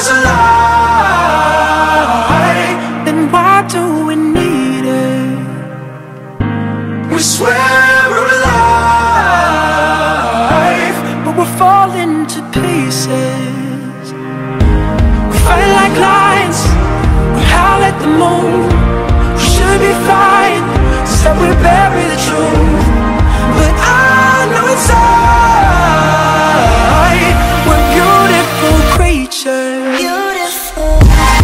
is a lie, then why do we need it? We swear we're alive, but we're falling to pieces. We fight like lions, we howl at the moon. We should be flying, instead we bury the truth. But I know inside we're beautiful creatures. Beautiful.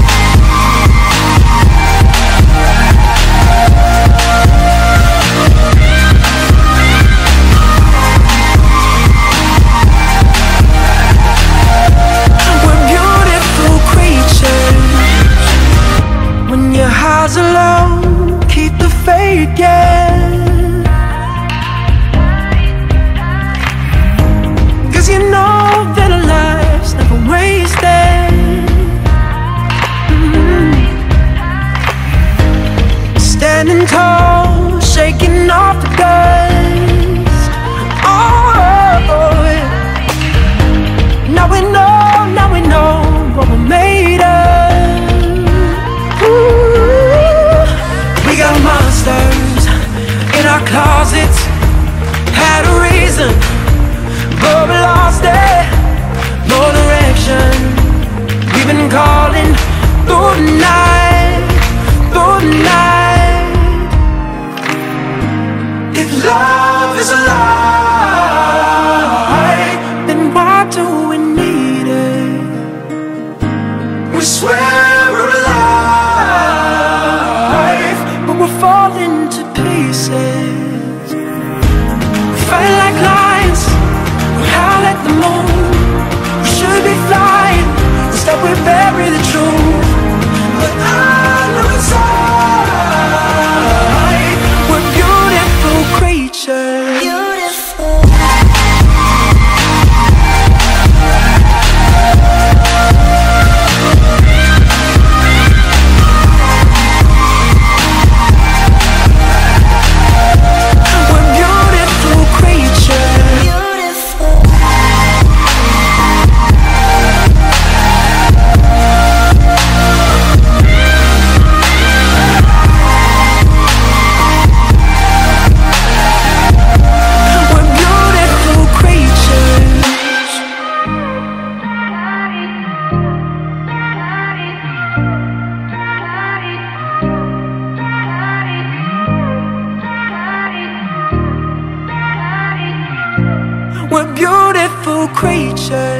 We're beautiful creatures. When your highs are low, keep the faith, yeah. You know that our lives never wasted. Standing tall, shaking off the dust. Oh, yeah. Now we know what we're made of. Ooh. We got monsters in our closets, had a reason, but we lost it, no direction. We've been calling through the night, through the night. If love is a lie, then why do we need it? We swear we're alive, but we're falling to pieces. We fight like lions, howl at the moon. We should be flying, instead we bury the truth. But I know inside we're beautiful creatures. Beautiful. We're beautiful creatures. Beautiful. We're beautiful creatures.